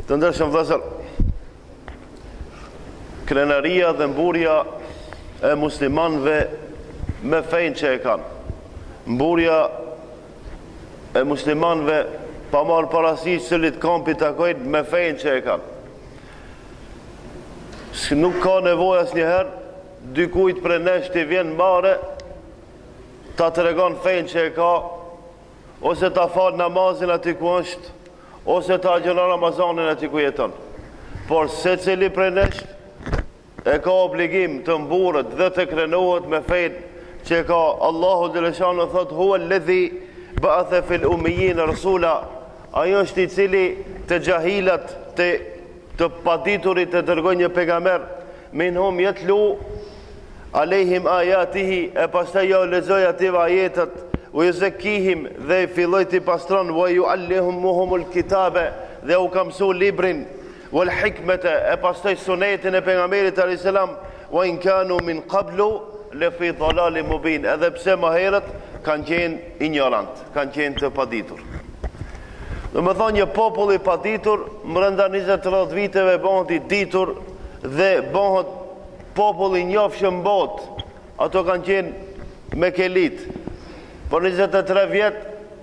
Të ndershëm vëllezër, krenaria dhe mburja e muslimanëve me fenë që e kanë. Mburja e muslimanëve pa marrë parasysh cilit kampi takojnë me fenë që e kanë. Nuk ka nevojë asnjëherë dykujt për nesh të vjen mare ta tregon fenë që e ka, ose ta fal namazin aty ku është, ose ta agjeron Ramazanin aty ku jeton. Por secili prej nesh e ka obligim të mburret dhe të krenohet me fenë që ka. Allahu Gjeleshanu thot: Hua alladhi ba'atha fil ummiyyin rasula. Ajo është i cili të gjahilat, të paditurit të dërgoj një pejgamber, minhum yatlu alehim ayatihi, e pastaj jo lexoj ative ajetet, u yuzakkihim, dhe filloj t'i pastron, wa yuallimuhumul kitabe, dhe u ka mësu librin, wal hikmete, e pastaj sunetin e pejgamberit alayhis salam, wa in kanu min qablu le fi dhalalin mubin, edhe pse më herët kanë qenë ignorant, kanë qenë të paditur. Dhe më thonë, një popull i paditur brenda 20-30 viteve bëhet i ditur dhe bëhet popull i njohshëm botë. Ato kanë qenë me kelit. Por 23 vjet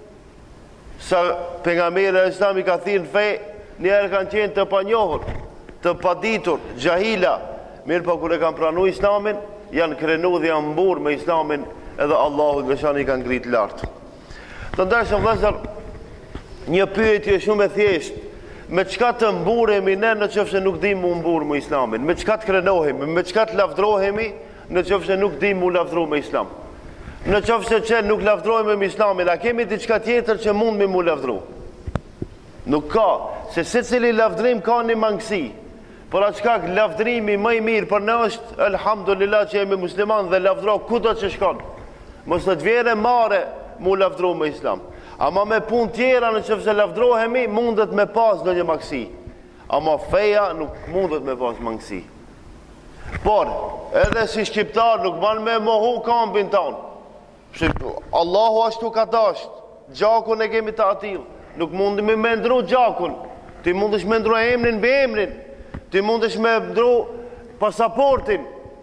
sa pejgamberi e Islami ka thirrë fe, njerë kanë qenë të panjohur, të paditur, gjahila. Mirë po kur e kanë pranuar Islamin, janë krenu dhe janë mburë me Islamin, edhe Allahu Gjeleshani kanë ngritë lart. Të ndershëm vëllezër, një pyetje shumë e thjeshtë: me çka të mburemi ne në qoftë se nuk dimë mu mburë me Islamin? Me çka të krenohemi? Me çka të lavdrohemi në qoftë se nuk dimë mu lavdru me Islam? Në qoftë se që nuk lavdrohemi me Islamin, a kemi diçka tjetër që mund me mu lavdru? Nuk ka, se secili lavdrim ka një mangësi. Por atë shkak lavdrimi më i mirë për ne është elhamdulillah që jemi musliman dhe lavdro kudo që shkon. Mos të vjerë mare mu lavdru me Islam. Ama me pun tjera në qëfë se lavdrohemi, mundet me pas në një mangësi. Ama feja nuk mundet me pas mangësi. Por, edhe si shqiptar nuk ban me mohu kampin tonë. Allahu ashtu ka dasht, gjakun e kemi të atil. Nuk mundim me ndru gjakun. Ti mundesh me ndru emrin be emrin. Ti mundesh me ndru pasaportin.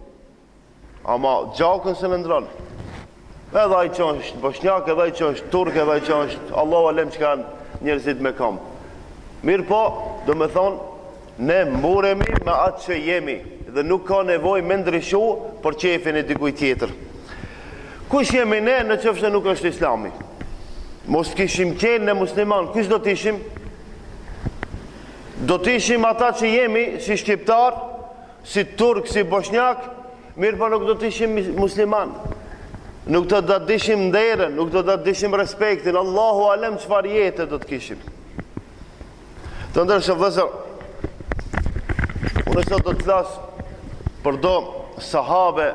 Ama gjakun se në ndronë. Edhe ai që është bosnjak, edhe ai që është turk, edhe ai që është Allahu alem që kanë njerëzit me kam. Mirë po, do me thonë, ne mburemi me atë që jemi, dhe nuk ka nevojë me ndryshu për qefin e dikuj tjetër. Kush jemi ne në qoftë se nuk është Islami? Mos kishim qenë ne musliman, kush do t'ishim? Do t'ishim ata që jemi, si shqiptar, si turk, si bosnjak, mirë po nuk do t'ishim musliman. Nuk të da dishim nderën, nuk të da dishim respektin. Allahu alem çfarë jetë do të kishim. Të ndershëm vëllezër, unë sot do të flas për do sahabe,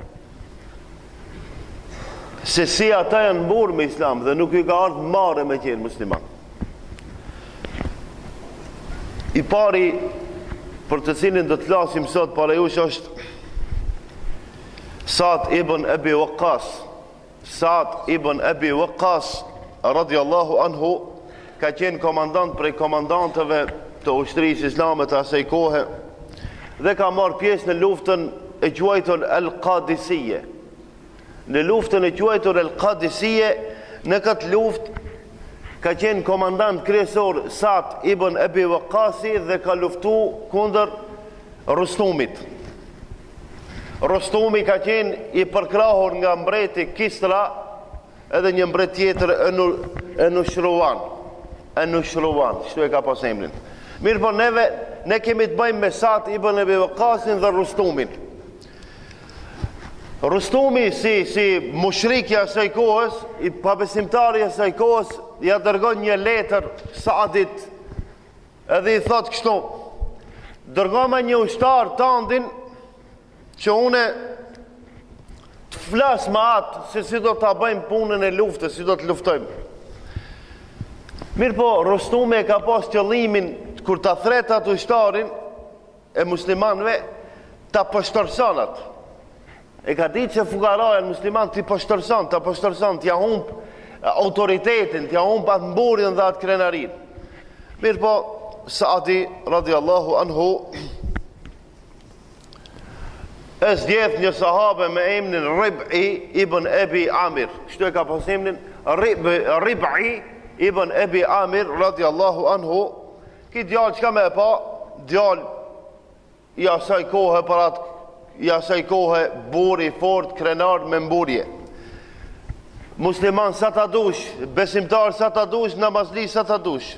se si ata janë mburë me Islam dhe nuk i ka ardhur marrë me qenë musliman. I pari për të cilin do të flasim sot para jush është Sa'd ibn Abi Waqqas. Sa'd ibn Abi Waqqas radiallahu anhu ka qenë komandant prej komandantëve të ushtrisë islame të asaj kohe dhe ka marrë pjesë në luftën e quajtur Al-Qadisije. Në luftën e quajtur Al-Qadisije, në këtë luftë ka qenë komandant kryesor Sa'd ibn Abi Waqqasi dhe ka luftu kundër Rustumit. Rostumi ka qenë i përkrahur nga mbreti Kisra edhe një mbret tjetër Enushruvan, shtu e ka pas emrin. Mirë po ne kemi të bëjmë me Sa'd ibn Abi Waqqasin dhe Rustumin. Rustumi si mushrikja asaj kohës, i pabesimtari asaj kohës, ja dërgon një letër Sa'dit edhe i thot kështu: dërgoma një ushtar tandin që une të flas ma atë se si do të bëjmë punën e luftës, si do të luftojmë. Mirë po, Rustumi e ka pas qëllimin, kur të thret atë ushtarin e muslimanve, të pështërsanat. E ka ditë që fukaraja musliman të pështërsan, t'ja humb autoritetin, t'ja humb atë mburjen dhe atë krenarin. Mirë po, Saadi radiallahu anhu e zgjedh një sahabe me emnin Rib'i ibn Ebi Amir. Kështu e ka pas emnin Rib'i ibn Ebi Amir radiallahu anhu. Ki djallë qka me e pa, djallë i asaj kohë i asaj kohë buri fort, krenar me mburje. Musliman sa ta dush, besimtar sa ta dush, namazli sa ta dush.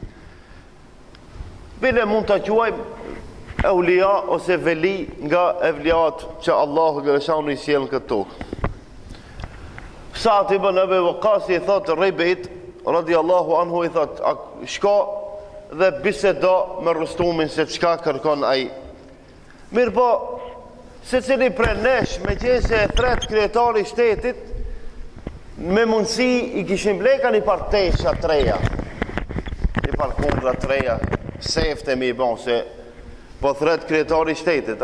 Bile mund të quajmë eulia ose veli nga evliat që Allahu Gjeleshanu i sjellën këtë tokë. Sa'd ibn Abi Waqqas i thot Rib'it radiallahu anhu, i thot shko dhe bisedo me Rustumin se çka kërkon ai. Mirë po, se cili pre nesh me qenë se thret krijetari i shtetit, me mundësi i kishim bleka një par tesha treja, një par kundra treja, sefte mi i bon, se po thret krijetari i shtetit.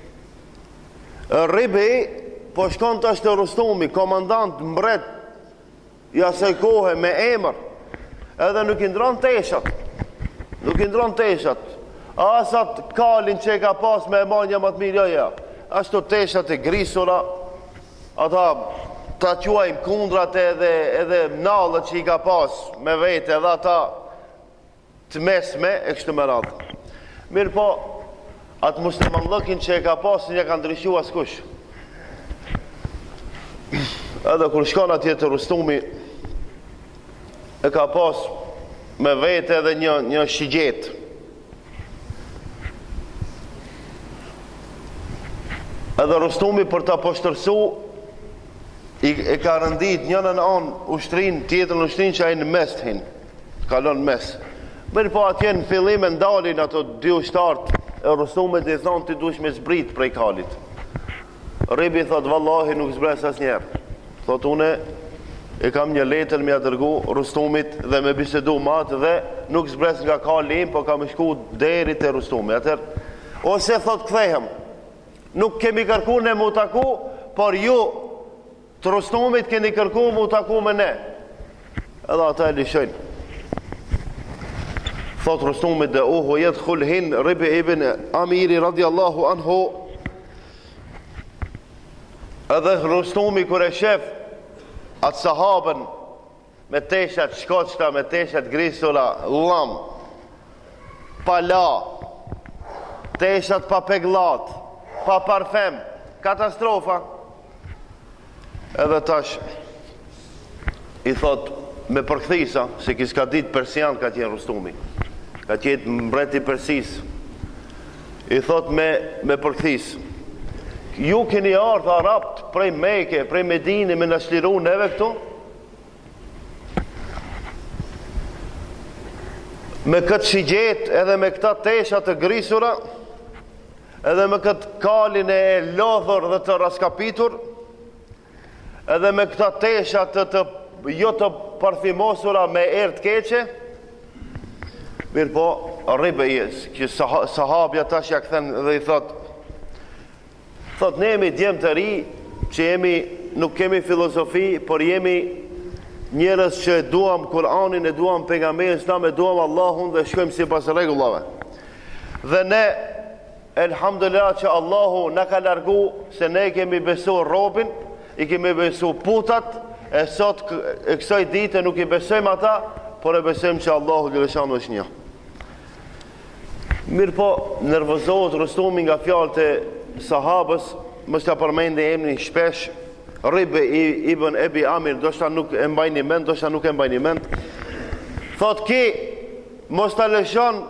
Rib'i po shkon të ashtë Rustumi, komandant mbret i asaj kohe me emër, edhe nuk i ndron teshat, asat kalin që e ka pas me manja më të mirë, ja, ashtu teshat e grisura, ata ta quajmë kundrat edhe nallët që i ka pas me vete, edhe ata të mesme e kështu me radhë. Mirë po, atë musliman lëkin që e ka pas një ka ndryshu askush. Edhe kur shkon atje të Rustumi, e ka pas me vete edhe një shigjet. Edhe Rustumi për ta poshtërsu, e ka rëndit njënën anë ushtrin, tjetër në ushtrin që a i në mes të hinë, kalon mes. Mirë po atje në fillim e ndalin ato dy ushtartë, e Rustumet i thonë ti dush me zbrit prej kalit. Rib'i thot, vallahi nuk zbres as njerë. Thot, une e kam një letër me adërgu Rustumit dhe me bisedu matë dhe nuk zbres nga kali im, po kam shku deri të Rustumi. Atër, ose thot, kthehem, nuk kemi kërku ne mu taku, por ju të Rustumit keni kërku mu taku me ne. Edhe ata e lishojnë. Thot Rustumit dhe uhu jetë khulhin Rib'i ibn Amiri radiallahu anhu. Edhe Rustumi kër e shef atë sahabën me teshat shkoqta, me teshat grisura, lam, pala, teshat pa peglat, pa parfem, katastrofa. Edhe tash i thot me përkthisa, se kiska dit persian ka tjenë Rustumi, ka tjetë mbreti Persis, i thot me përkthis, ju keni ardhë Arabt prej Meke, prej Medini me në shliru neve këtu, me këtë shigjet edhe me këta teshat të grisura, edhe me këtë kalin e lodhur dhe të raskapitur, edhe me këta teshat jo të parfimosura me erë të keqe. Mirë po, Rib'i që sahabja tash ja kthen dhe i thot, ne jemi djemë të ri, që nuk kemi filozofi, por jemi njerëz që e duam Kur'anin, e duam pejgamberin sa me duam Allahun dhe shkojmë sipas rregullave. Dhe ne, elhamdulillah që Allahu na ka largu se ne kemi besu robin, i kemi besu putat, e sot e kësaj dite nuk i besojmë ata, por e besojmë që Allahu Gjeleshanu është një. Mirë po, nervozohet Rustumi nga fjalët e sahabës, mos ta përmendë emrin shpesh, Rib'i ibn Ebi Amir, ndoshta nuk e mbajni mend, ndoshta nuk e mbajni mend. Thot ki, mos ta lëshon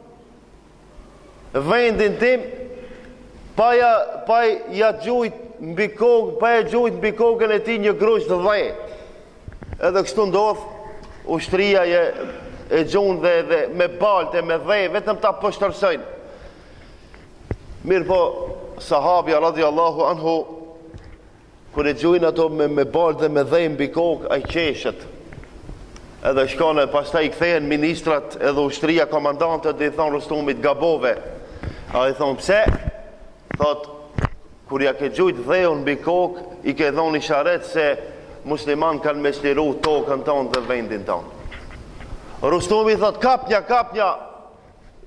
vendin tim, pa ja gjujt mbi kokën e tij një grusht dhe. Edhe kështu ndodh, ushtria e gjun dhe me balte, me dhe, vetëm ta poshtërsojnë. Mirë po, sahabja radiallahu anhu, kër e gjujnë ato me balte dhe me dhe mbi kokë, a i qeshet. Edhe shkone, pastaj i kthehen ministrat edhe ushtria komandantët dhe i thonë Rustumit gabove. A i thonë pse? Thot, kur ja ke gjujt dheun mbi kokë, i ke dhoni sharet se musliman kanë me shliru tokën tonë dhe vendin tonë. Rustumi thot, kapnja,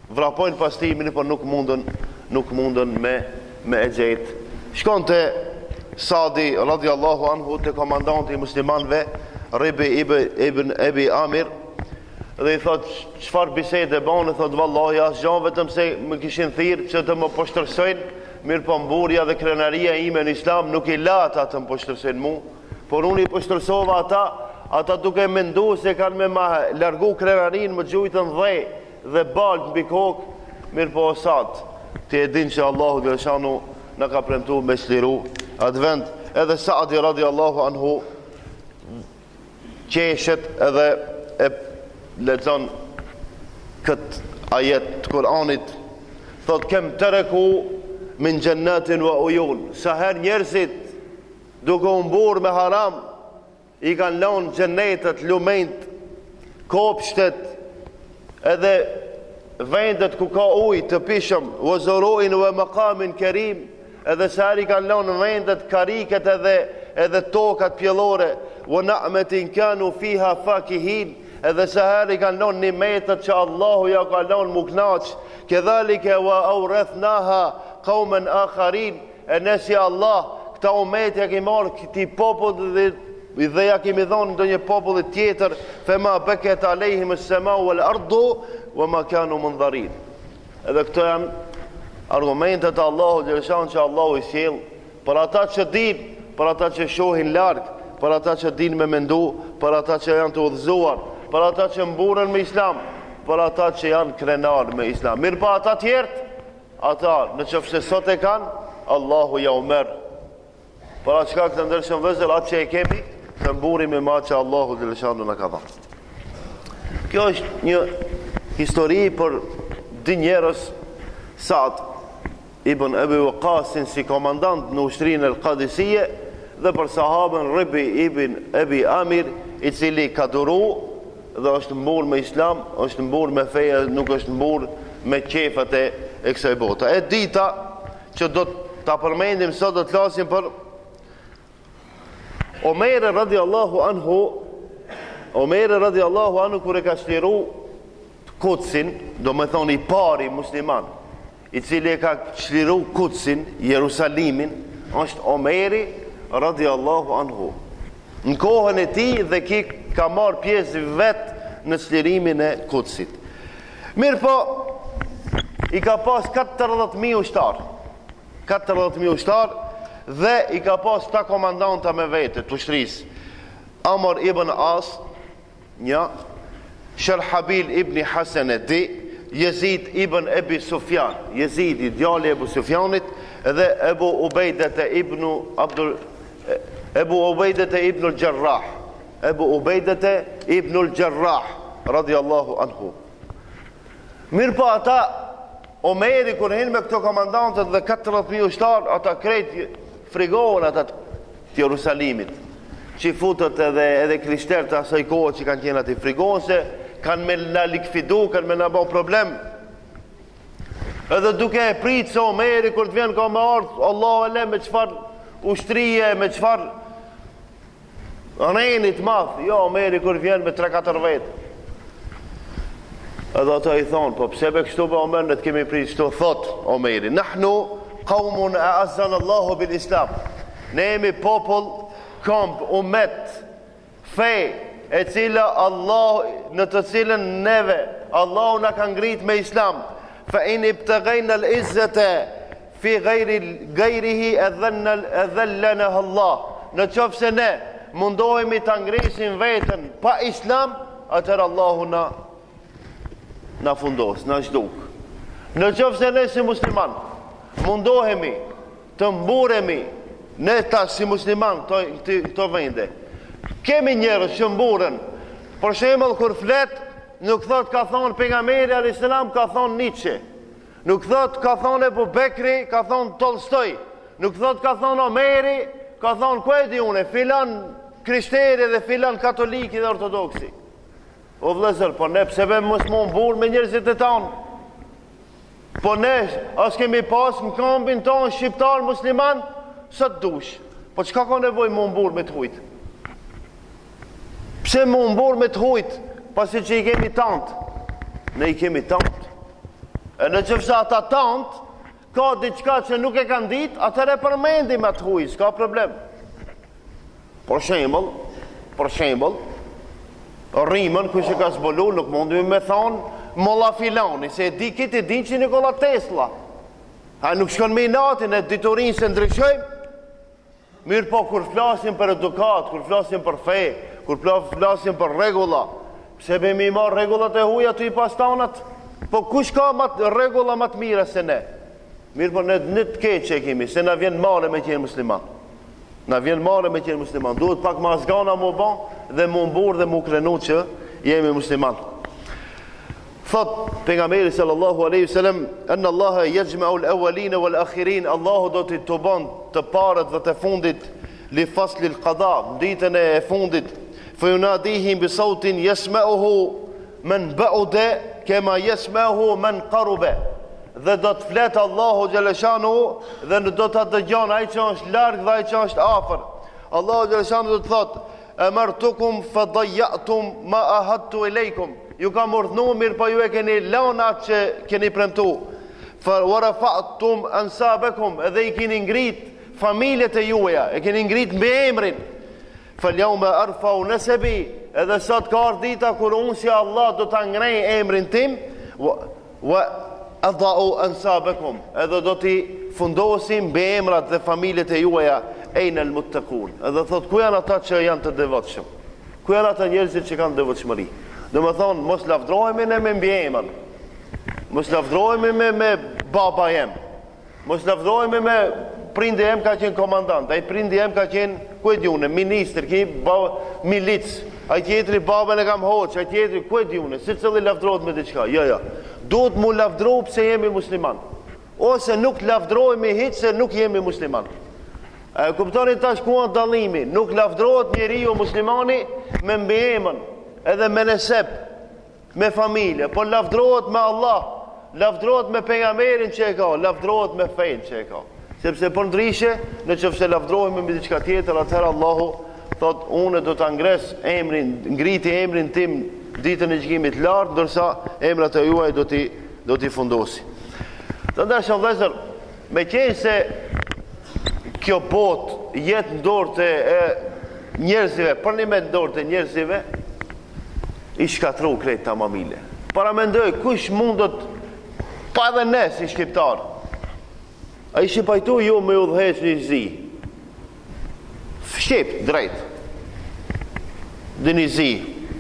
vrapojnë pastimin, por nuk mundën me e gjetë. Shkon të Sadi radiallahu anhu të komandanti i muslimanve Ribi ibn Ebi Amir, dhe i thot çfarë bisede bën, thot vallahi as gjë, vetëm se më kishin thirrë që të më poshtërsojnë, mirë po mburja dhe krenaria ime në islam nuk i la ata të më poshtërsojnë mu, por unë i poshtërsova ata duke mendu se kanë me ma largu krenarin, më gjujtën dhe balë mbi kokë, mirë po Sad, ti e din që Allahu dhe shanu në ka premtu me shliru atë vend. Edhe Saadi radiallahu anhu qeshet edhe e lexon këtë ajet të Kur'anit, thot kem tereku min gjennatin wa ujun, sa her njerëzit duke umbur me haram i kanë lanë gjennetet, lumenjt, kopshtet edhe vendet ku ka ujë të pishëm, wa zoruin wa maqamin kerim, edhe sa her i kanë lanë vendet kariket edhe tokat pjellore, wa na'metin kanu fiha fakihin, edhe se her i kanë lonë një metët që Allahu ja ka lonë më knaq, kedhalike wa aurethnaha kaumen akharin, e nësi Allah këta umet ja ki marë këti popull dhe ja kemi dhonë ndë një popullit tjetër, fema beket alejhim sema wal ardu wa ma kanu mundharin. Edhe këto janë argumentet e Allahu Gjeleshan që Allahu i sjell për ata që din, për ata që shohin larg, për ata që din me mendu, për ata që janë të udhëzuar, për ata që mburën me islam, për ata që janë krenar me islam. Mirë pa ata tjertë, ata në qëfë sot e kanë, Allahu ja u merë. Për atë qka këtë ndërshëm vëzër, atë që e kemi, të mburim me ma që Allahu dhe lëshandu në ka dhënë. Kjo është një histori për dy njerëz, Saad ibn Ebi Waqasin si komandant në ushtrinë e Qadisije, dhe për sahabën Ribi ibn Ebi Amir, i cili ka duru dhe është mbur me islam, është mbur me feja, nuk është mbur me qefët e kësaj bota. E dita që do të përmendim sot, do të flasim për Omeri radiallahu anhu, kur e ka shliru Kutsin, do me thonë i pari musliman, i cili e ka shliru Kutsin, Jerusalimin, është Omeri radiallahu anhu. Në kohën e tij dhe ki ka marrë pjesë vetë në çlirimin e Kutsit. Mirë po, i ka pas 40.000 ushtar. 40.000 ushtar dhe i ka pas ta komandanta me vete të ushtrisë. Amr ibn As, një, Sharhabil ibn Hasan di, Jezid ibn Ebi Sufjan, Jezidi djali Ebu Sufjanit, dhe Ebu Ubejdet ibn al-Jarrah, Ebu Ubejdet ibn al-Jarrah, radiallahu anhu. Mirë po ata, Omeri kur hin me këto komandantët dhe 40.000 ushtar, ata krejt frigohen ata të Jerusalimit, që i futët edhe krishterët të asaj kohë që kanë qenë ati frigohen se kanë me na likvidu, kanë me na bo problem. Edhe duke e pritë se Omeri kur të vjen ka me ardhë, Allah e le me qëfar ushtrije, me qëfar renit madhë, jo Omeri kur vjen me 3-4 vetë. Edhe ata i thonë, po pse be kështu be Omer, në të kemi pritë kështu, thot Omeri, nahnu qaumun e azan Allahu bil Islam, ne jemi popull, komp, umet, fej, e cila Allah, në të cilën neve, Allahu na ka ngrit me Islam, fa in ibtaghayna al-izzata fi ghayrihi adhallana Allah. Në qoftë se ne mundohemi ta ngrisim veten pa Islam, atëherë Allahu na fundos, na zhduk. Në qoftë se ne si musliman mundohemi të mburemi ne ta si musliman këto vende, kemi njerëz që mburen, për shembull kur flet, nuk thot ka thonë pejgamberi alayhis salam, ka thonë Nietzsche, nuk thot ka thonë Ebu Bekri, ka thonë Tolstoj, nuk thot ka thonë Omeri, ka thonë ku e di une, filan krishteri dhe filan katoliki dhe ortodoksi. O vëllezër, po ne pse be mos më mbur me njerëzit e tanë? Po ne as kemi pas në kampin tonë shqiptar musliman, sa të dush. Po çka ka nevojë më mbur me të hujt? Pse më mbur me të hujt, pasi që i kemi tant? Ne i kemi tant. E në qëfësa ata tant, ka diçka që nuk e kanë ditë, atëre përmendim atë huj, s'ka problem. Për shembull, rrimën kush e ka zbulu, nuk mundim me thonë molla filani, se e di kiti din që Nikola Tesla. A nuk shkon me natin e diturin se ndryshojmë. Mirë po, kur flasim për edukat, kur flasim për fe, kur flasim për regula, pse be mi marë regullat e huja të i pastanat? Po kush ka regula më të mire se ne? Mirë po, në të keq që e kemi, se na vjen mare me qenë musliman. Duhet pak ma zgana mu ban dhe mu mbur dhe mu krenu që jemi musliman. Thot pejgamberi sallallahu alaihi wasallam, "Anna Allaha yajma'u al-awwalin wal-akhirin", Allahu do t'i të bën të parët dhe të fundit li fasli al-qada, ditën e fundit, fa yunadihim bi sautin yasma'uhu man ba'uda kama yasma'uhu man qaruba. Dhe do të fletë Allahu xhaleshanu dhe do ta dëgjon ai që është larg dhe ai që është afër. Allahu xhaleshanu do të thotë: "Amartukum fadayatum ma ahadtu ilaykum." Ju kam urdhënuar, mirë po ju e keni lënë atë që keni premtuar. Fa warafa'tum ansabakum, edhe i keni ngrit familjet e juaja, e keni ngrit me emrin. Fa yawma arfa'u nasabi, edhe sot ka ardhur dita kur unë si Allah do ta ngrej emrin tim, wa adha'u ansabakum, edhe do t'i fundosim be emrat dhe familjet e juaja, ejnë el muttaqun. Edhe thot, ku janë ata që janë të devotshëm? Ku janë ata njerëzit që kanë devotshmëri? Dhe më thonë, mos lavdrohemi ne me mbi emër, mos lavdrohemi me baba jem, mos lavdrohemi me prindi jem ka qenë komandant, ai prindi jem ka qenë, ku e djune, minister, milic, ai tjetri babën e kam hoq, ai tjetri, ku e djune, si cëlli lavdrohet me diçka, jo. Duhet mu lavdrohu pse jemi musliman, ose nuk lavdrohemi hiç se nuk jemi musliman. Kuptoni tash ku është dallimi, nuk lavdrohet njeriu muslimani me mbiemën, edhe me nesep, me familje, po lavdrohet me Allah, lavdrohet me pejgamberin që e ka, lavdrohet me fejnë që e ka. Sepse për ndryshe, në qëfse lavdrohemi me diçka tjetër, atëherë Allahu thot, unë do ta ngriti emrin tim ditën e gjykimit lartë, ndërsa emrat e juaj do t'i fundosi. Të ndërshë vëllezër, me qenë se kjo botë jetë në dorë e njerëzive, për një me në dorë e njerëzive, i shkatru krejt të mamile. Para mendoj, kush mundët, pa edhe ne si shqiptar, a i shqipajtu ju me udhëheq një zi. Shqip, drejt. Dhe një zi.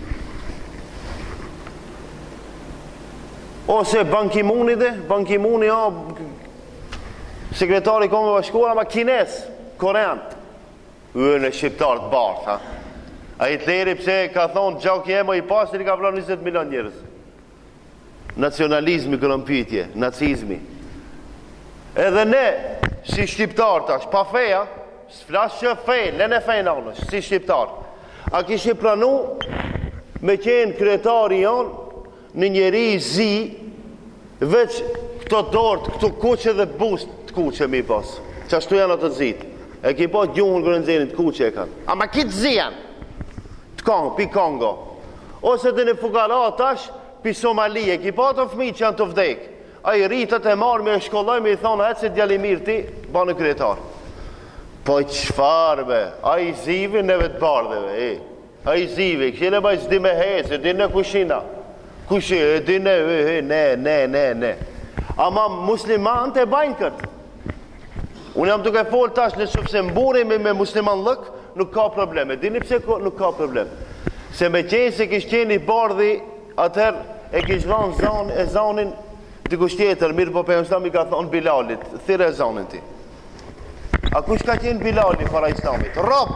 Ose Ban Ki-mooni Ban Ki-mooni, sekretari Kombeve Bashkuara, ma kines, korean. Në shqiptar të bartë, ha. A Hitleri pse ka thonë gjauki ema i pasër i ka vrar 20 milion njerëz. Nacionalizmi kërën pyetje, nacizmi. Edhe ne, si shqiptar tash, pa feja, s'flasë që fej, lene fej në anësh, si shqiptar. A kishë pranu me qenë kryetari janë në njeri zi, veç këto dorët, këto kuqe dhe bust të kuqe mi pas. Qashtu janë atë zit. E ki po gjuhën kërën zenit kuqe e kanë. Ama kitë zi janë. Pi Kongo, ose dhe në fukara tash, pi Somalie, ki pa të fmi që janë të vdek, a i rritët e marrë me e shkolloj me i thonë, hëtë se djalimirë ti, ba në kryetar. Po qfarëve, a i zivi në vetë bardheve, a i zivi, këshile ba i zdi me hece, di në kushina, di në, ne. Ama musliman të bajnë këtë. Unë jam duke folë tash në qëfëse mburimi me musliman lëk, nuk ka probleme. Dini pse nuk ka problem? Se me qenë se kish qenë i bardhi, atëherë e kish dhanë zanin dikush tjetër, mirë po pejgamberi i ka thonë Bilalit, thirë e zanin ti. A kush ka qenë Bilali para Islamit? Rob!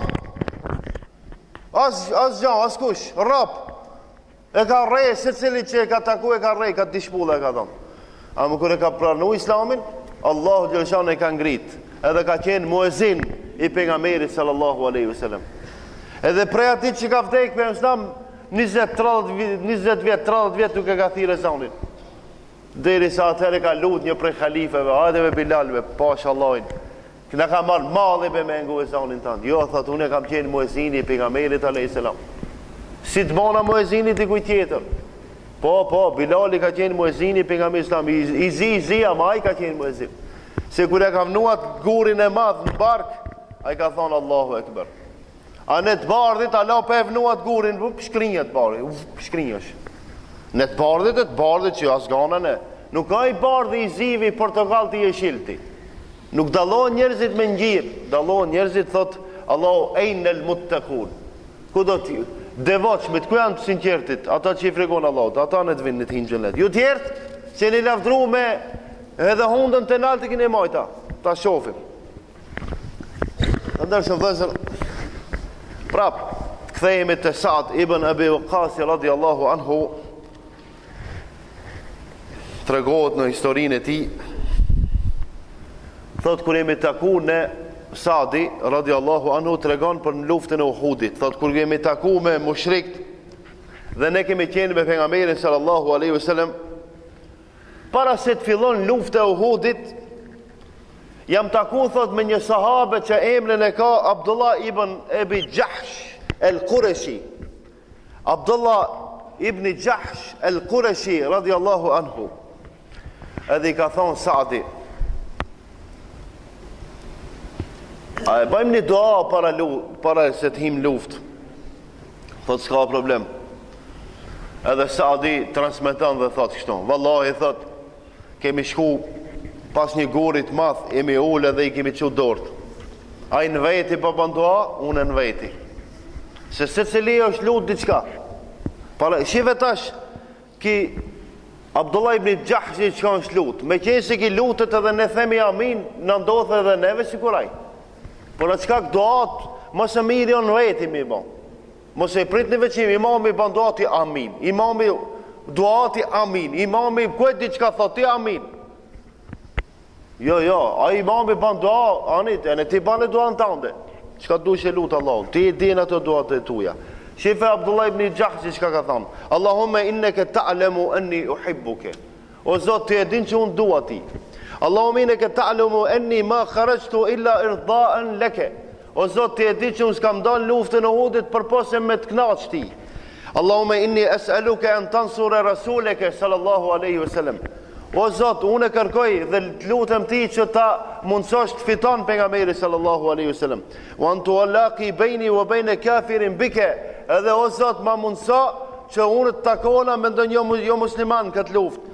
As kush, rob! E ka rrej, se cili që e ka taku e ka rrej, ka dishpulla e ka thonë. A më kër e ka pranu Islamin, Allahu Gjeleshan e ka ngrit, edhe ka qenë muezin i pejgamberit sallallahu alaihi wasallam. Edhe prej atij që ka vdek me Islam 20 vjet duke ka thirrë zanin. Derisa atëherë ka lut një prej halifeve, hajde me Bilalve, pashallahin. Këna ka marrë malli be me ngu e zanin tanë. Jo, thot, unë kam qenë muezini i pejgamberit alayhis salam. Si të bona muezini dikuj tjetër. Po, Bilali ka qenë muezini pejgamberi Islam, i ama ai ka qenë muezin. Se kur e ka vnuat gurin e madh në bark, ai ka thonë Allahu Ekber. A në të bardhit, Allah për e vnuat gurin, shkrinjët bardhit, shkrinjësh. Në të bardhit që asganën e, nuk ka i bardhi i zivi, portokall të jeshilti. Nuk dallohen njerëzit me ngjirë, dallohen njerëzit, thot Allahu ejnel muttaqun. Ku do t'ju? Devotshmit, ku janë të sinqertit? Ata që i frekon Allahut, ata në të vinë në të hinë xhenet. Ju tjertë, që një lavdru me edhe hundën të naltë kine majta, ta shofim. Të ndërshëm vëzër, prap, kthehemi të Sa'd ibn Abi Waqqas radiallahu anhu, tregohet në historinë e tij. Thot kur jemi taku në Sa'di radiallahu anhu tregon për në luftën e Uhudit. Thot kur jemi taku me mushrikt dhe ne kemi qenë me pejgamberin sallallahu alaihi wasallam, para se të fillon lufta e Uhudit, jam taku thot me një sahabe që emrin e ka Abdullah ibn Abi Jahsh al-Qurashi. Abdullah ibn Jahsh al-Qurashi radiallahu anhu. Edhe i ka thonë Sa'di, a e bëjmë një dua para se të him luft. Thot s'ka problem. Edhe Sa'di transmeton dhe thot kështu, vallahi thot, kemi shku pas një gurit madh, jemi ul edhe i kemi çu dort. Ai në veti po bën dua, unë në veti. Se secili është lut diçka. Para shive tash ki Abdullah ibn Jahshi që ka është lut. Me qenë se ki lutet edhe ne themi amin, në ndodhe edhe neve sikuraj. Por në qka doat, mëse mirë janë veti mi bon. Mëse i prit një veqim, imami ban doati amin. Imami doati amin. Imami kujt diçka thoti amin. Jo, a imami ban doa, anit, e në ti ban e doa në tande. Qka du që lutë Allah, ti i din ato doat e tuja. Shife Abdullah ibn Jahshi qka ka thonë, Allahumme inneke ta'lemu enni uhibbuke. O Zot, ti e din që unë dua ti. Allahumma innaka ta'lamu anni ma kharajtu illa irda'an laka. O Zot, ti e di që unë s'kam dalë luftën e Uhudit përpose me të kënaqsh ti. Allahumma inni as'aluka an tansura rasulaka sallallahu alaihi wasallam. O Zot, unë kërkoj dhe të lutem ti që ta mundsosh të fiton pejgamberi sallallahu alaihi wasallam. Wa an tuwallaqi baini wa baina kafirin bika. Edhe o Zot, ma mundso që unë të takona me ndonjë jo musliman këtë luftë.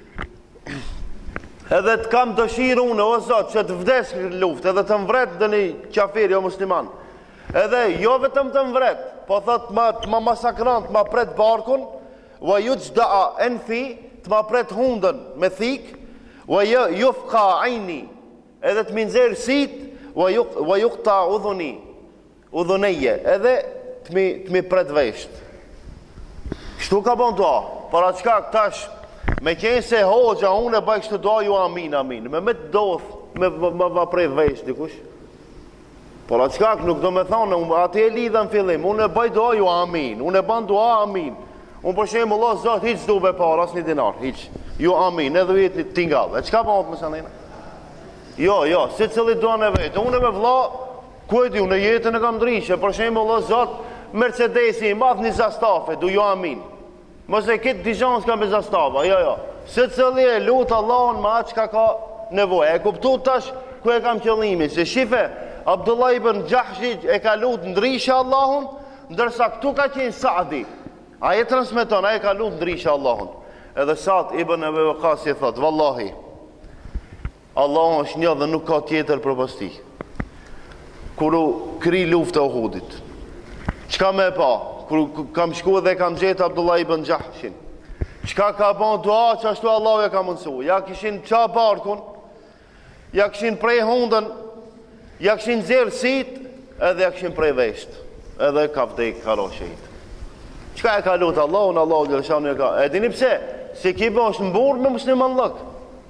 Edhe të kam dëshirë unë, o Zot, që të vdes në luftë, edhe të mvret dhe një qafir, jo musliman. Edhe jo vetëm të mvret, po thot të ma masakran, të ma pret barkun, wa yujda'a anfi, të ma pret hundën me thik, wa yufqa aini, edhe të minxer sit, wa yuqta udhuneje, edhe të mi pret vesht. Kështu ka bon dua, para qka këtash, me qenë se hoxha, unë e bëj kështë doa ju amin, me të doth, me prej vesh dikush. Por atë qkak nuk do me thonë, ati e lidha në fillim, unë e bëj doa ju amin, unë e bën doa amin. Unë për shemë Allah, Zot, hiq s'du be par, as një dinar, hiq, ju amin, edhe vjet një tingal. E qka për më të mësanina? Jo, si cili doa në vetë, unë e me vla, kujti, unë e jetën e kam drishe, për shemë Allah, Zot, Mercedesi, madh një zastafe, du ju amin. Mëse këtë dijon s'ka me zastava, jo. Se cëli e lutë Allahun ma që ka nevoj. E kuptu tash ku e kam qëllimi. Se shife, Abdullah ibn Jahshi e ka lutë ndrishë Allahun, ndërsa këtu ka qenë Sa'di. A e transmeton, a e ka lutë ndrishë Allahun. Edhe Sa'd ibn Abi Waqqas i thot, vallahi, Allahun është një dhe nuk ka tjetër për posti. Kuru kri luftë e Uhudit. Qka me pa? Kër kam shku dhe kam gjetë Abdullah ibn Jahshin, qka ka bon dua që ashtu Allah e ka mundësu, ja kishin qa barkun, ja kishin prej hundën, ja kishin zirë sit, edhe ja kishin prej vesht, edhe ka vdek, ka ro shehit. Qka e ka lutë Allahun, Allahu Gjeleshanu e ka, e dini pse, se ki bo është mburë me musliman lëk,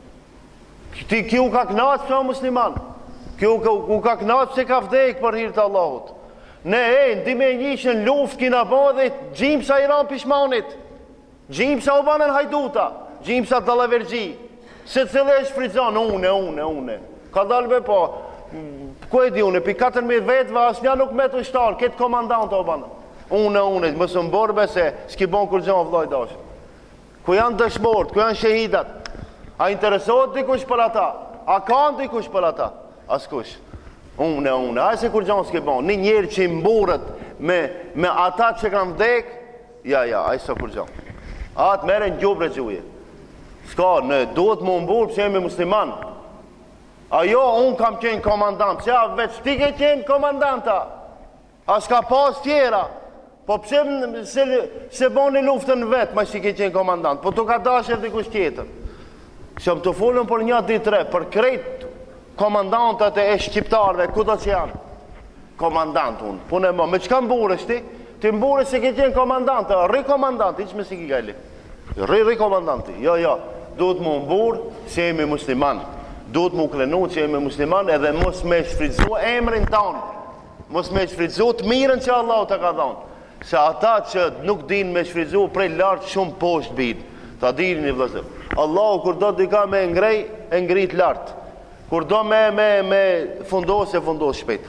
ki u ka knaqë që musliman, ki u ka knaqë që ka vdek për hirtë Allahut. Ne ndime njëshën luft kina bo dhe gjimsa i ran pishmanit, gjimsa u banën hajduta, gjimsa dalavergji, se cële e shfrizon, une, ka dalbe po, ku e di une, pi 14 vetëve as nja nuk me të shtarë, këtë komandant u banën, une, mësë më borbe se s'ki bon kur gjohë vloj dash. ku janë dëshmorët, ku janë shahidat. A interesohet dikush për ata? A ka dikush për ata? Askush. Une, a se kur gjanë s'ke bon. Një njerë që i mburët me ata që kanë vdek, ja, a se kur gjanë. Atë mere në gjubre që uje. Ska, në duhet më mburë pëse jemi musliman. Ajo, unë kam qenë komandant. Që a veç ti ke qenë komandanta? A s'ka pas tjera? Po pëse se boni luftën vetë, ma që ke qenë komandant? Po të ka dashe dikush tjetër. Që më të folën për një ditë tre, për krejt komandantët e shqiptarve, kudo që janë. Komandant unë, punë e më. Me qëka mburësh ti? Ti mburësh se ke qenë komandantë, ri komandantë, iqë me si ki gajli. Ri komandanti, jo. Duhet mu mburë që jemi musliman. Duhet mu klenu që jemi musliman edhe mos me shfridzu emrin tonë. Mos me shfridzu të mirën që Allah të ka dhonë. Se ata që nuk din me shfridzu prej lartë shumë poshtë binë. Ta dini një vëllezër. Allahu kur do dika me ngrej, e ngrit lartë. Kur do me fundos, e fundos shpejt.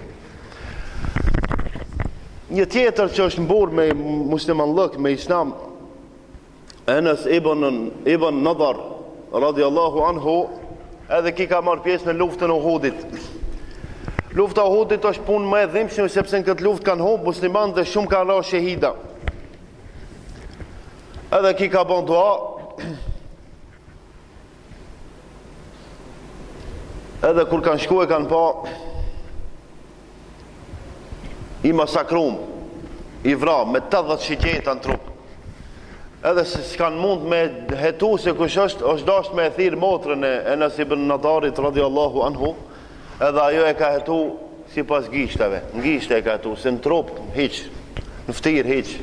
Një tjetër që është mburë me musliman lëk, me islam, Enes ibn Nadar, radiallahu anhu, edhe ki ka marrë pjesë në luftën Uhudit. Lufta Uhudit është punë më e dhimbshme sepse në këtë luftë kanë humbur muslimanë dhe shumë kanë rënë shahida. Edhe ki ka bën dua. Edhe kur kanë shkuar kanë pa i masakrum, i vra me 80 shiqeta në trup. Edhe se s'kan mund me hetu se kush është dasht me e thirë motrën e Enes ibn Nadarit radiallahu anhu, edhe ajo e ka hetu si pas gishtave, në gishte e ka hetu, se në trup, hiq, në ftir, hiq,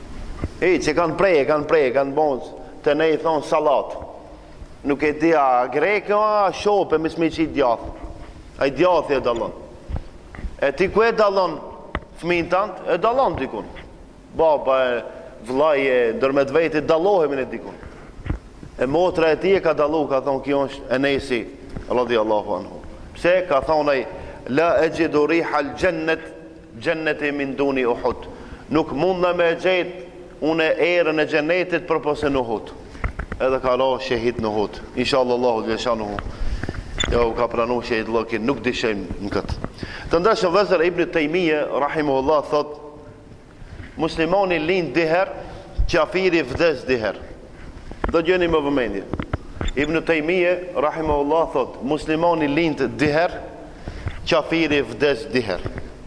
e kanë prej, kanë bon, të ne i thonë salat, nuk e di a greke, a shope, mis me që i djath, a i djath e dalon, e ti ku e dalon fëmin tant, e dalon dikun, baba e vllai e ndërmedvetit dallohemi në dikun. E motra e ti e ka dallu, ka thonë kjo është Enesi radiallahu anhu. Pse ka thonë ai la ejidu riha al-jannati min duni Uhud. Nuk mund na me gjet unë erën e xhenetit përpose në Uhud. Edhe ka ra shahid në Uhud. Inshallah Allahu xhashanuhu. Jo ka pranu shahid llokin, nuk dishim në këtë. Të ndashëm vëllezër Ibn Taymije rahimahullah thotë muslimani lind diher, qafiri vdes diher. Do gjeni më vëmendje. Ibn Taymije rahimahullah thot, muslimani lind diher, qafiri vdes diher.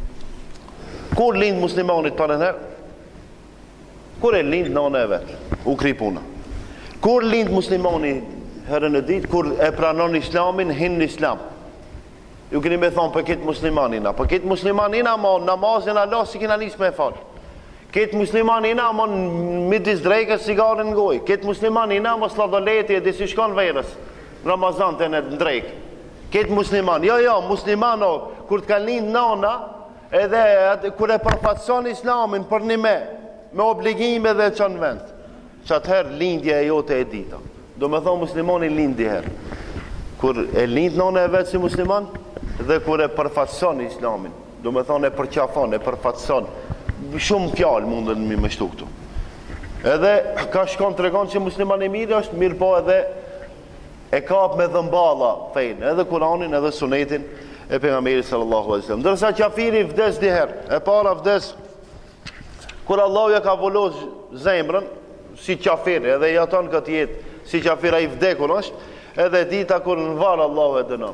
Kur lind muslimanit parënher? Kur e lind nana e vet, u kri puna. Kur lind muslimani herën e ditë, kur e pranon islamin, hin në islam. Ju keni me thonë për këtë muslimanina, për këtë muslimanina ma namazin Allah si kina nis me falë. Këtë muslimanina ma midis drejkës sigarin në goj. Këtë muslimanina ma sladoleti e disi shkon verës. Ramazan të në drejkë. Këtë musliman, jo, muslimano, kur të ka lind nana, edhe kur e përfatson islamin për një me obligime dhe që në vend. Që atëherë lindja e jote e dita. Do me thonë muslimani lindi herë. Kur e lind nana e vetë si musliman, dhe kur e përfatson islamin. Do me thonë e përqafon, e përfatson. Shumë fjalë mundën mi më shtu këtu. Edhe ka shkon të regon që muslimani mirë është mirë po edhe e kap me dhëmballa fejnë, edhe Kuranin, edhe Sunetin e pejgamberit sallallahu alaihi wasallam. Ndërsa qafiri vdes diher, e para vdes kur Allahu ja ka volos zemrën si qafir, edhe i aton këtë jetë si qafir ai vdekur është, edhe dita kur në varë Allahu e dënon.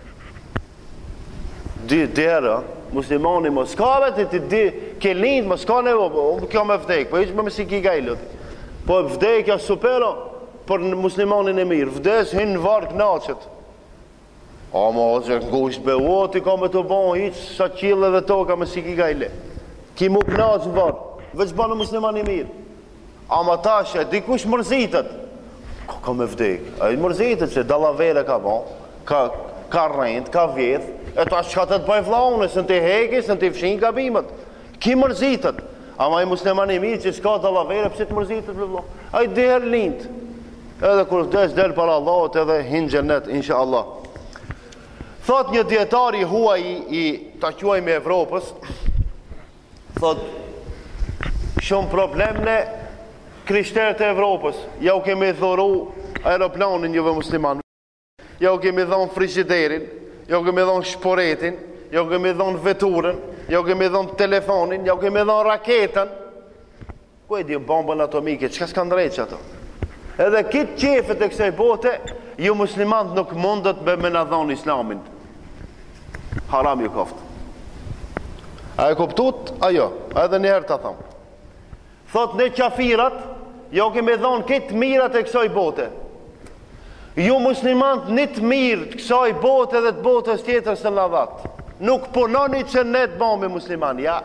Dihera, muslimani mos ka vetë ti di ke lind mos ka nevojë kjo me vdek po hiç më si ki gajlot po vdekja supero për muslimanin e mirë vdes hin në varg naçet a mos e ngush be ti ka me të bon hiç sa qiell edhe toka me si ki gajle ki mu knaç në varg veç bën musliman i mirë ama tash dikush mërzitet ka me vdek ai mërzitet se dallavera ka bon ka rrend ka vjedh e ta që ka të bëjë vlaune, së në të heki, së në të fshin gabimet. Ki mërzitët. Ama i musliman i mirë që s'ka të lavere, pëse të mërzitët për vlaune. A i der lind. Edhe kur vdes del para Allahot edhe hinë gjennet, insha Allah. Thot një djetari huaj i ta quaj me Evropës, thot, shumë problemne krishterët e Evropës, ja u kemi dhuru aeroplanin juve musliman, ja u kemi dhon frigiderin, ja u kemi dhon shporetin, ja u kemi dhon veturën, ja u kemi dhon telefonin, ja u kemi dhon raketën. Ku e di bombën atomike, çka s'kan drejt ato? Edhe kitë qefet e kësaj bote, ju muslimant nuk mundet me na dhon islamin. Haram ju koftë. A e kuptut? Ajo, edhe njëherë ta thom. Thot ne qafirat, jo kemi dhon kitë mirat e kësaj bote. Ju muslimant një të mirë të kësaj bote dhe të botës tjetër se na dhat. Nuk punoni që ne të bëmi musliman, ja.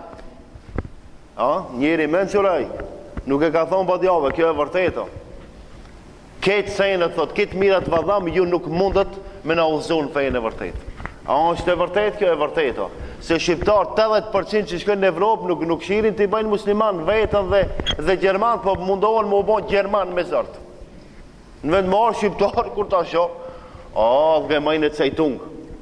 Njeri menquraj, nuk e ka thonë badjave, kjo e vërteto. Ketë sejnë, thot, kitë mirat vadham, ju nuk mundet me na udhëzon fejnë e vërtet. A është e vërtet, kjo e vërteto. Se shqiptar 80% që shkojnë në Evropë nuk shirin të i bëjnë musliman vetën dhe Gjerman, po mundohen më bëjnë Gjerman me zërtë. Në vend marë shqiptar, kur ta sho, dhe majnë e cejtung.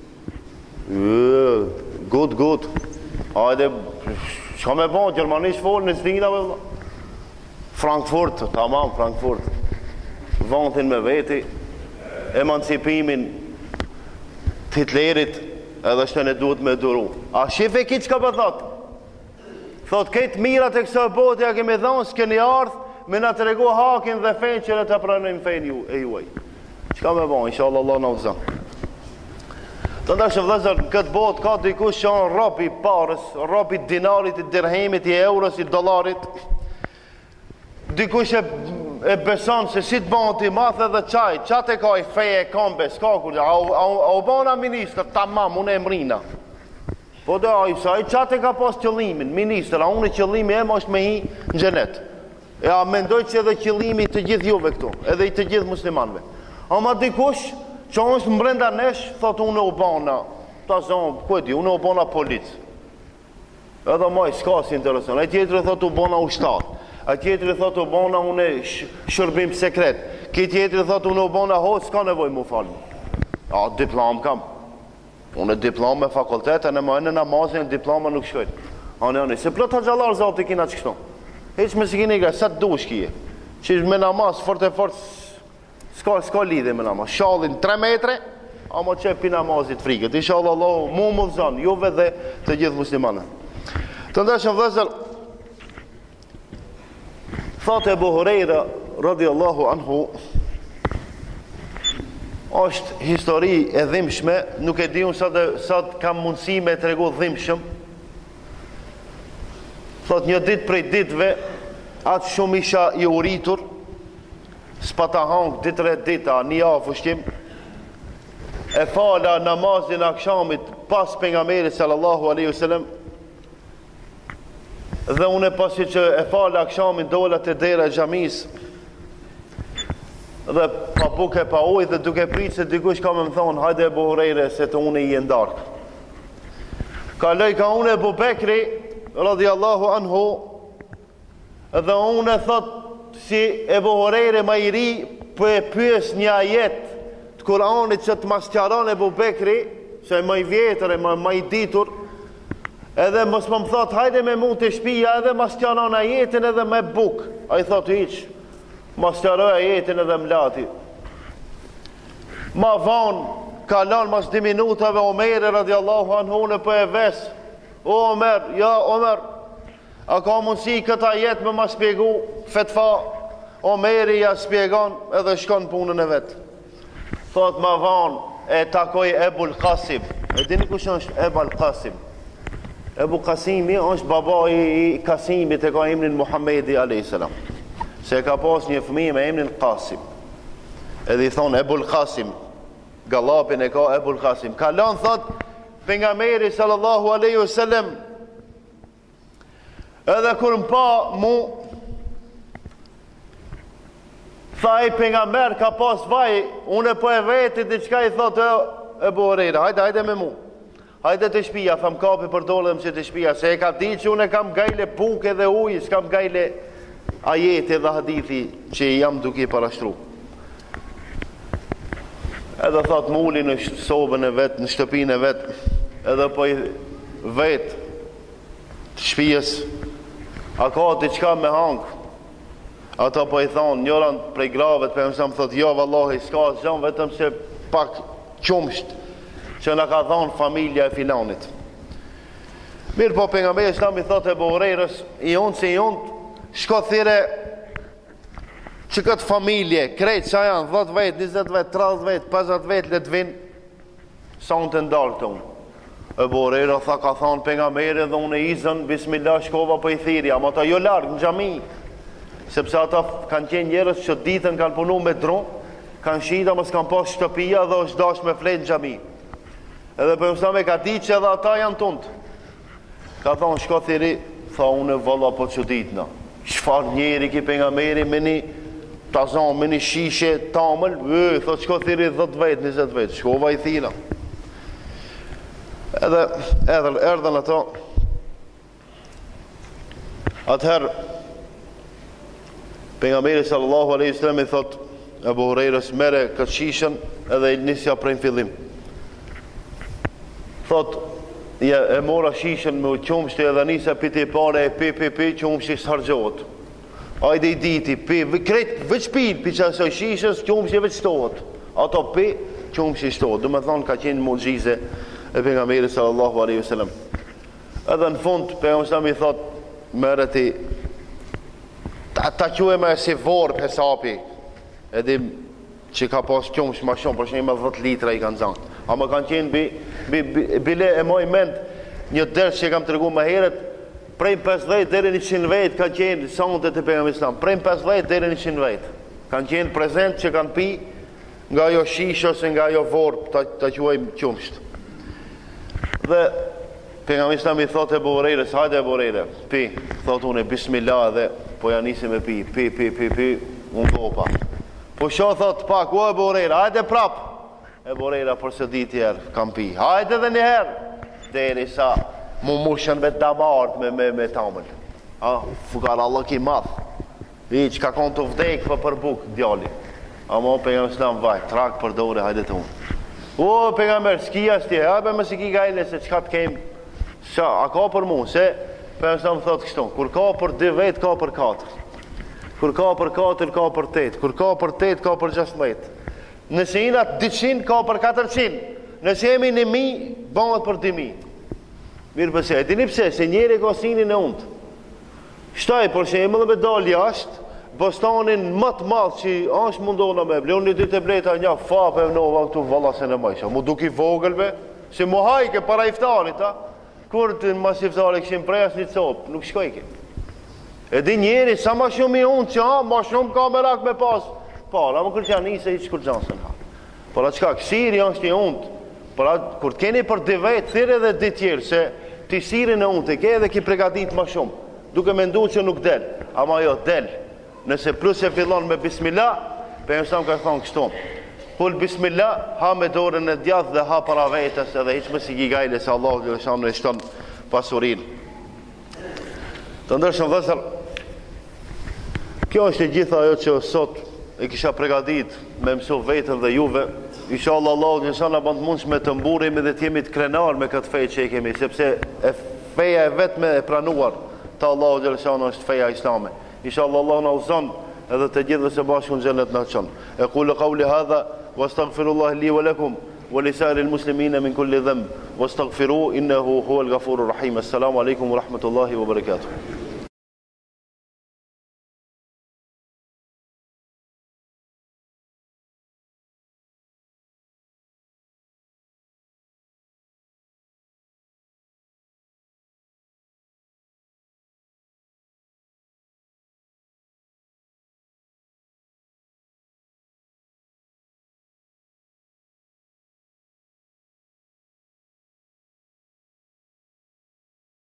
Good. Hajde, shka me bëjnë, Gjermanisht folë në stinave. Frankfurt, tamam, Frankfurt. Vëndin me veti, emancipimin të Hitlerit, edhe shtë ne duhet me duru. A shife kitë që ka për thot? Thot, këtë mirat e kësa bote ja kemi dhonë, s'keni ardhë me nga të regu hakin dhe fejnë që ne të pranojmë fejnë e juaj. Që ka me bon, inshallah Allah në uzan. Të ndashë vëzër, këtë botë ka dikush që anë ropi parës, ropi dinarit, i dirhemit, i euros, i dollarit. Dikush e beson se si të bënë t'i math edhe qaj, qatë e ka i feje e kambe, s'ka kur që, a u bëna minister, tamam, unë e mrina. Po dhe a i saj, qatë e ka pas qëllimin, minister, a unë i qëllimi e më është me hi në gjenet. E a mendoj që edhe qëllimi të gjithë juve këtu, edhe i të gjithë muslimanve. Ama dikush, që është mbrenda nesh, thot unë u bëna, ta zonë, ku e di, unë u bëna policë. Edhe maj, s'ka si intereson, e tjetëri thot u bëna ushtatë. A tjetëri thot u bona unë shërbim sekret. Ki tjetëri thot unë u bona hoç, s'ka nevoj mu falmi. A, diplom kam. Unë diplom me fakultetën e më në namazin, diploma nuk shkojt. Ani, se plët të gjallar zati kina që kështu. Heq me si kini ka, sa të dush kije. Që me namaz, fort e fort, s'ka lidhe me namaz. Shallin 3 metre, a më qepi namazit frikët. Inshallah Allah, mu më dhëzan, juve dhe të gjithë muslimanët. Të ndeshën vëzër, thot Ebu Hurejra, radiallahu anhu, është histori e dhimshme, nuk e di unë sa kam mundësi me të regu dhimshëm. Thot një dit prej ditve, atë shumë isha i uritur, s'pa ta hangë ditre dita, një avë ushqim, e fala namazin akshamit pas pejgamberit sallallahu alaihi wasallam. Dhe unë pasi që e falë akshamin dola të dera e xhamis dhe pa buke pa ujë dhe duke pritë se dikush ka me më thonë hajde Ebu Hurejre se të unë i ndarkë. Kaloj ka unë Ebu Bekri radiallahu anhu dhe unë thot si Ebu Hurejre ma i ri për e pyes një ajet të Kuranit që të masqaron Ebu Bekri që e ma i vjetër e ma i ditur. Edhe mos më thot, hajde me mund të shpia edhe mas qanon ajetin edhe me buk. A i thot, iq, mas qaroj ajetin edhe mlati. Ma vonë, kalon mas 2 minutave, Omeri radiallahu anhu në për e ves. O Omer, ja Omer, a ka mundësi këta ajet me ma spjegu, fetfa, Omeri ja spjegon edhe shkon punën e vetë. Thot, ma vonë, e takoj Ebul Qasim. E dini kush është Ebul Qasim? Ebu Kasimi është baba i Kasimit e ka emrin Muhammedi a.s. Se ka pas një fëmijë me emrin Qasim. Edhe i thonë Ebul Qasim. Gallapin e ka Ebul Qasim. Kalon thot pejgamberi sallallahu alaihi wasallam. Edhe kur më pa mu tha i pejgamber ka pas vaj, unë po e veti diçka i thot Ebu Hurejra, hajde me mu. Hajde të shpia, tham kapi për dolem që të shpia, se e ka di që unë kam gajle buke dhe ujë, s'kam gajle ajete dhe hadithi që jam duke i parashtru. Edhe thot muli në sobën e vetë, në shtëpin e vetë, edhe po i vetë të shpijes, a ka diçka me hangë, Ata po i thonë njëran prej gravet, për mësëm thot, jo vallahi, s'ka asgjë vetëm se pak qumsht që na ka thonë familja e filanit. Mirë po pejgamberi Islami thotë Ebu Hurajrës, i unë, shko thire që këtë familje, krejtë që janë 10 vetë, 20 vetë, 30 vetë, 50 vetë, le të vinë, sa unë të ndalë të unë. Ebu Hurajra tha ka thonë pejgamberi dhe unë e izën, bismillah shkova për i thirja, ma ta jo largë në xhami, sepse ata kanë qenë njerëz që ditën kanë punu me dron, kanë shita, mos kanë pas shtëpia dhe është dash me fletë në xhami. Edhe për mësame ka di që edhe ata janë tundë. Ka thonë shko thiri, tha unë e valla po që ditëna. Qfar njeri ki pejgamberi me një tazan, me një shishe tamël, thot shko thiri 10 vetë, 20 vetë, shkova i thira. Edhe erdhen ato, atëherë, pejgamberi sallallahu alaihi wasallam i thot Ebu Hurajrës mere këtë shishen edhe i nisja prej në fillim. Thot, e mora shishen me qumshti edhe nisa piti pare e pi, qumshti s'hargjohet. Ajde i diti, pi, kretë vëq pi që asoj shishes, qumshti vëq shtohet. Ato pi, qumshti shtohet. Du me thonë ka qenë mu'gjize e pejgamberi sallallahu alaihi wasallam. Edhe në fund, pejgamberi i thot, mere ti, ta queme si vorë hesapi, edhim që ka pas qumsh ma shumë, për shumë 10 litra i kanë zanë. A më kanë qenë bile e moj mend një dërës që kam të regu më heret, prej 50 deri 100 vetë ka qenë santet e pejgamberit Islam, prej 50 deri 100 vetë kanë qenë prezent që kanë pi nga jo shishë ose nga jo vorë ta quajmë qumsht. Dhe pejgamberi Islam i thotë Ebu Hurajrës, hajde Ebu Hurajrë, pi, thotë unë bismillah dhe po ja nisi me pi, unë gopa. Po sho thotë pak, o Ebu Hurajrë, hajde prap. Ebu Hurajra për së ditë herë kam pi, hajde dhe një herë, deri sa mu mushën me damart me tamël. Fukar Allah ki madhë, i që ka konë të vdekë për bukë, djali. Ama pejgamberi Islam vaj, trak për dore, hajde të unë. O pejgamber, s'kia s'tje, hajbe me s'ki gajle se qka të kemë, a ka për mu, se pejgamberi Islam thotë kështu, kur ka për 2 vetë, ka për 4. Kur ka për 4, ka për 8. Kur ka për 8, ka për 16. Nëse jena 200, ka për 400. Nëse jemi 1000, bëhet për 2000. Mirë pëse, e dini pëse, se njeri ka sinin e undë. Shtaj, për shemë dhe me dalë jashtë, bostanin më të madhë që është mundohë në meble. Unë një dy të bleta një fape e nova këtu vallasen e majsha. Mu duki vogelve, se mu hajke para iftarit, kur të në mas iftarit këshim prejas një copë, nuk shkojke. E di njeri, sa ma shumë i unë që ma shumë ka me rak me pasë. Para, më kërë që anë se i që kërë gjansën ha. Por atë qka, kësiri është një undë. Por atë, kur të keni për 2 vetë, thire dhe 2 tjerë, se të siri në undë, ke edhe ki pregatit ma shumë. Duke me ndu që nuk del. Ama jo, del. Nëse plus e fillon me bismillah, për njësam ka thonë kështu. Pull bismillah, ha me dorën e djathë dhe ha para vetës, edhe hiq më si gigajle se Allah dhe shanë në ishton pasurin. Të ndërshëm dhësër, kjo është e gjitha ajo që sot e kisha pregadit me mësu vetën dhe juve. Inshallah Allah në shanë në mundshme të mburim dhe të jemi të krenar me këtë fej që e kemi, sepse feja e vetme e pranuar të Allah në shanë është feja islame. Inshallah Allah në uzon edhe të gjithë dhe se bashku në gjennet në qënë. E kullu qavli hadha, wa astaghfirullah li wa lakum, wa lisari l-muslimina min kulli dhem, wa astaghfiru innehu hua l-gafuru rahim. Assalamu alaikum wa rahmatullahi wa barakatuh.